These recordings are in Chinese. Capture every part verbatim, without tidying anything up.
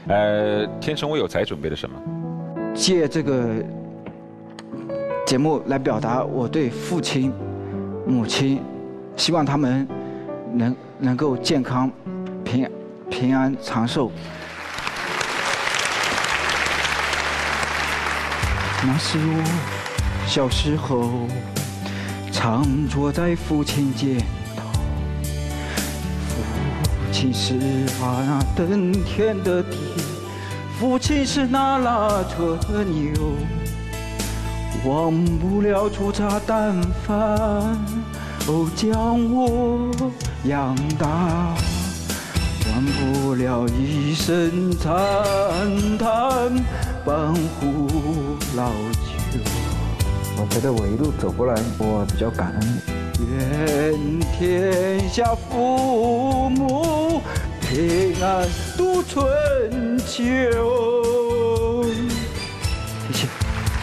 呃，天生我有才准备了什么？ 借这个节目来表达我对父亲、母亲，希望他们能能够健康、平平安长寿。那是我小时候常坐在父亲肩头，父亲是把那登天的地，父亲是那拉车的牛，忘不了粗茶淡饭，哦，将我养大，忘不了一声惨叹，半壶老酒。我觉得我一路走过来，我比较感恩。愿天下父母平安度春秋。谢谢。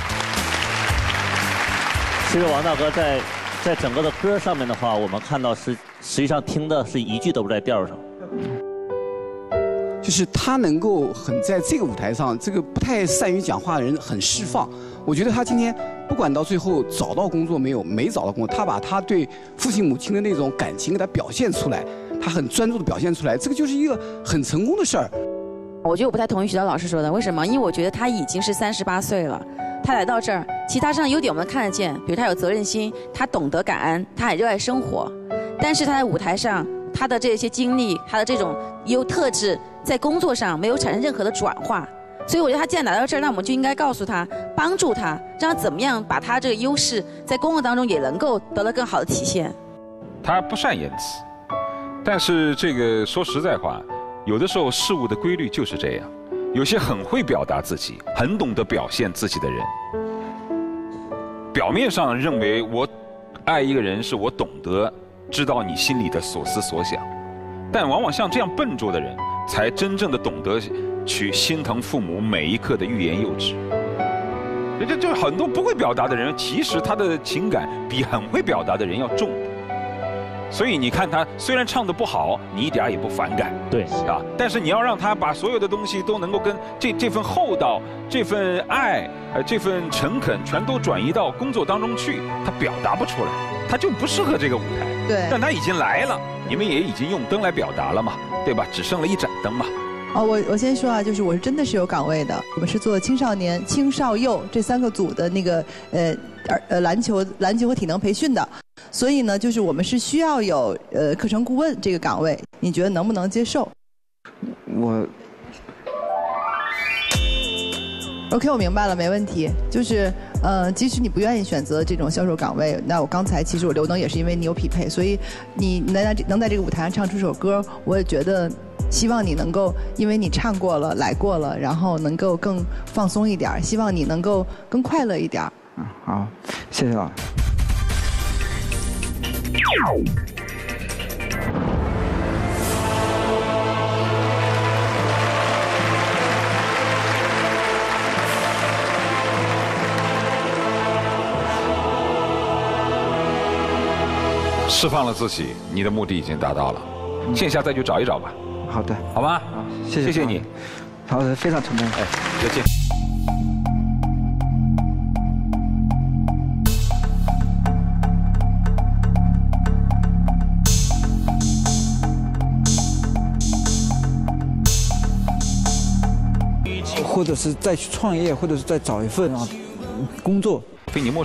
其实王大哥在在整个的歌上面的话，我们看到是实际上听的是一句都不在调上。 就是他能够很在这个舞台上，这个不太善于讲话的人很释放。我觉得他今天不管到最后找到工作没有，没找到工作，他把他对父亲母亲的那种感情给他表现出来，他很专注的表现出来，这个就是一个很成功的事儿。 我觉得我不太同意徐涛老师说的，为什么？因为我觉得他已经是三十八岁了，他来到这儿，其他上的优点我们看得见，比如他有责任心，他懂得感恩，他很热爱生活，但是他在舞台上，他的这些经历，他的这种优特质，在工作上没有产生任何的转化。所以我觉得他既然来到这儿，那我们就应该告诉他，帮助他，让他怎么样把他这个优势在工作当中也能够得到更好的体现。 他不善言辞，但是这个说实在话，有的时候事物的规律就是这样。有些很会表达自己、很懂得表现自己的人，表面上认为我爱一个人是我懂得知道你心里的所思所想，但往往像这样笨拙的人，才真正的懂得去心疼父母每一刻的欲言又止。这就很多不会表达的人，其实他的情感比很会表达的人要重。所以你看他虽然唱得不好，你一点也不反感， 对啊，但是你要让他把所有的东西都能够跟这这份厚道、这份爱、呃这份诚恳，全都转移到工作当中去，他表达不出来，他就不适合这个舞台。 对， 但他已经来了，你们也已经用灯来表达了嘛，对吧？只剩了一盏灯嘛。 哦，我我先说啊，就是我是真的是有岗位的，我们是做青少年、青少幼这三个组的那个呃呃篮球、篮球和体能培训的，所以呢，就是我们是需要有呃课程顾问这个岗位，你觉得能不能接受？ 我 OK， 我明白了，没问题。就是，呃，即使你不愿意选择这种销售岗位，那我刚才其实我留灯也是因为你有匹配，所以你能在能在这个舞台上唱出首歌，我也觉得希望你能够，因为你唱过了、来过了，然后能够更放松一点，希望你能够更快乐一点。 嗯，好，谢谢老师。 释放了自己，你的目的已经达到了，线下再去找一找吧。 好的， 好吧， 好，谢谢， 谢谢你， 好的，非常成功， 哎，再见。 或者是再去创业，或者是再找一份啊工作。 非你莫属。